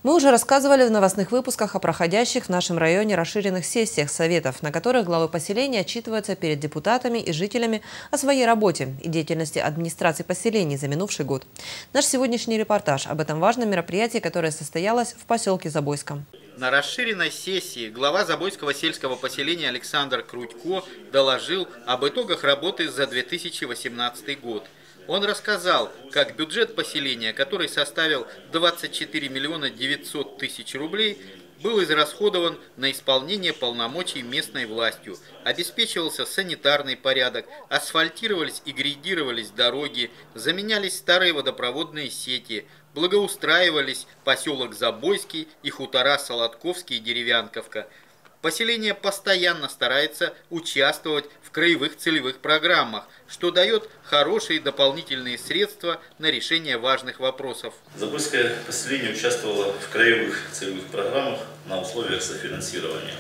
Мы уже рассказывали в новостных выпусках о проходящих в нашем районе расширенных сессиях советов, на которых главы поселений отчитываются перед депутатами и жителями о своей работе и деятельности администрации поселений за минувший год. Наш сегодняшний репортаж об этом важном мероприятии, которое состоялось в поселке Забойском. На расширенной сессии глава Забойского сельского поселения Александр Крутько доложил об итогах работы за 2018 год. Он рассказал, как бюджет поселения, который составил 24 миллиона 900 тысяч рублей, был израсходован на исполнение полномочий местной властью. Обеспечивался санитарный порядок, асфальтировались и грейдировались дороги, заменялись старые водопроводные сети, благоустраивались поселок Забойский и хутора Солодковский и Деревянковка. Поселение постоянно старается участвовать в краевых целевых программах, что дает хорошие дополнительные средства на решение важных вопросов. Забойское поселение участвовало в краевых целевых программах на условиях софинансирования.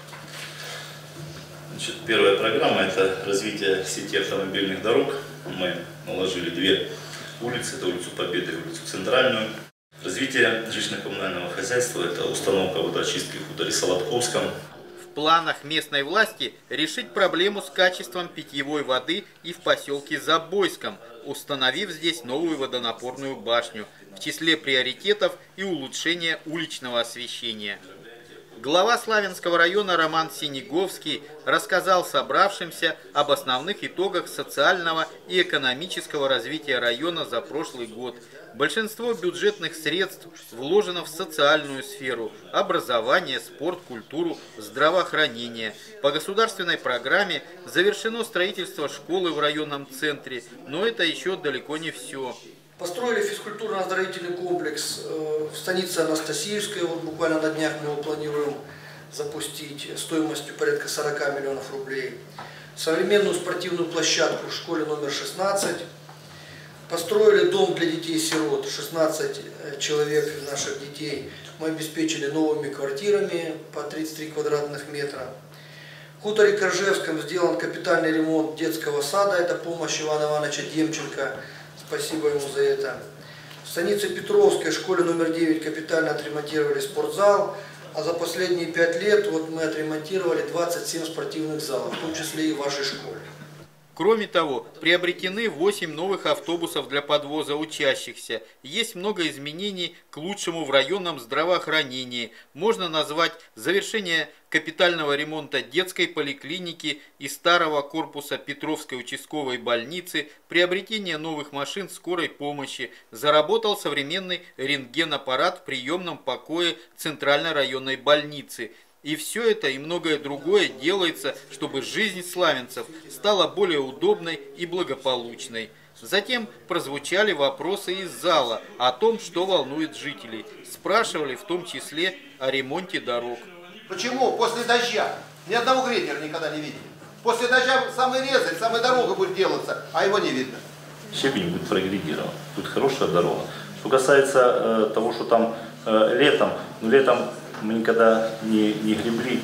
Первая программа – это развитие сети автомобильных дорог. Мы наложили две улицы, это улицу Победы и улицу Центральную. Развитие жилищно-коммунального хозяйства – это установка водоочистки в хуторе Солодковском. В планах местной власти решить проблему с качеством питьевой воды и в поселке Забойском, установив здесь новую водонапорную башню. В числе приоритетов и улучшение уличного освещения. Глава Славянского района Роман Синеговский рассказал собравшимся об основных итогах социального и экономического развития района за прошлый год. Большинство бюджетных средств вложено в социальную сферу – образование, спорт, культуру, здравоохранение. По государственной программе завершено строительство школы в районном центре, но это еще далеко не все. Построили физкультурно-оздоровительный комплекс в станице Анастасиевская. Вот буквально на днях мы его планируем запустить стоимостью порядка 40 миллионов рублей. Современную спортивную площадку в школе номер 16. Построили дом для детей-сирот. 16 человек наших детей мы обеспечили новыми квартирами по 33 квадратных метра. В хуторе Коржевском сделан капитальный ремонт детского сада. Это помощь Ивана Ивановича Демченко. Спасибо ему за это. В станице Петровской, школе номер 9, капитально отремонтировали спортзал. А за последние 5 лет вот мы отремонтировали 27 спортивных залов, в том числе и в вашей школе. Кроме того, приобретены 8 новых автобусов для подвоза учащихся. Есть много изменений к лучшему в районном здравоохранении. Можно назвать завершение капитального ремонта детской поликлиники и старого корпуса Петровской участковой больницы, приобретение новых машин скорой помощи. Заработал современный рентгенаппарат в приемном покое Центральной районной больницы. И все это и многое другое делается, чтобы жизнь славянцев стала более удобной и благополучной. Затем прозвучали вопросы из зала о том, что волнует жителей. Спрашивали в том числе о ремонте дорог. Почему после дождя ни одного грейдера никогда не видели? После дождя самый резать, самая дорога будет делаться, а его не видно. Щебень будет прогрегирован, будет хорошая дорога. Что касается того, что там летом мы никогда не гребли,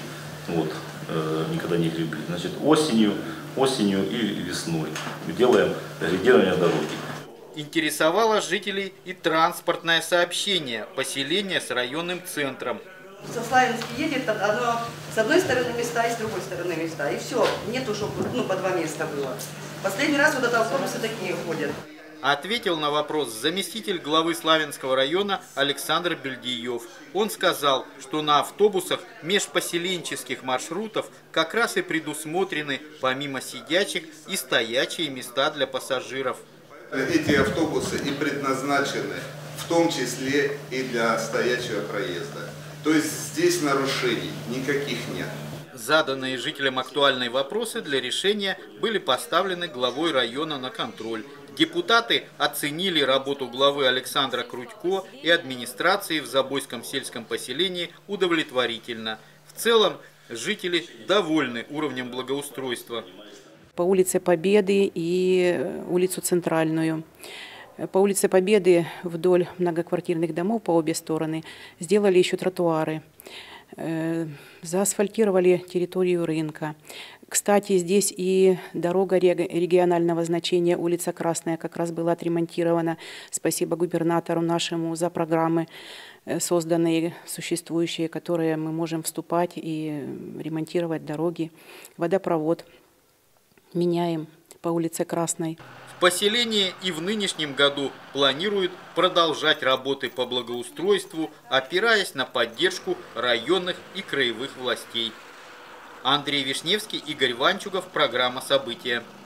никогда не гребли. Значит, осенью и весной мы делаем грейдирование дороги. Интересовало жителей и транспортное сообщение поселения с районным центром. Со Славянска едет, оно с одной стороны места и с другой стороны места. И все, нету, чтобы по 2 места было. Последний раз вот это автобусы такие ходят. Ответил на вопрос заместитель главы Славянского района Александр Бельдиев. Он сказал, что на автобусах межпоселенческих маршрутов как раз и предусмотрены помимо сидячих и стоячие места для пассажиров. Эти автобусы и предназначены в том числе и для стоячего проезда. То есть здесь нарушений никаких нет. Заданные жителям актуальные вопросы для решения были поставлены главой района на контроль. Депутаты оценили работу главы Александра Крутько и администрации в Забойском сельском поселении удовлетворительно. В целом, жители довольны уровнем благоустройства. По улице Победы и улицу Центральную. По улице Победы вдоль многоквартирных домов по обе стороны сделали еще тротуары. заасфальтировали территорию рынка. Кстати, здесь и дорога регионального значения, улица Красная, как раз была отремонтирована. Спасибо губернатору нашему за программы, созданные, существующие, которые мы можем вступать и ремонтировать дороги. Водопровод меняем по улице Красной. В поселении и в нынешнем году планируют продолжать работы по благоустройству, опираясь на поддержку районных и краевых властей. Андрей Вишневский, Игорь Ванчугов, программа «События».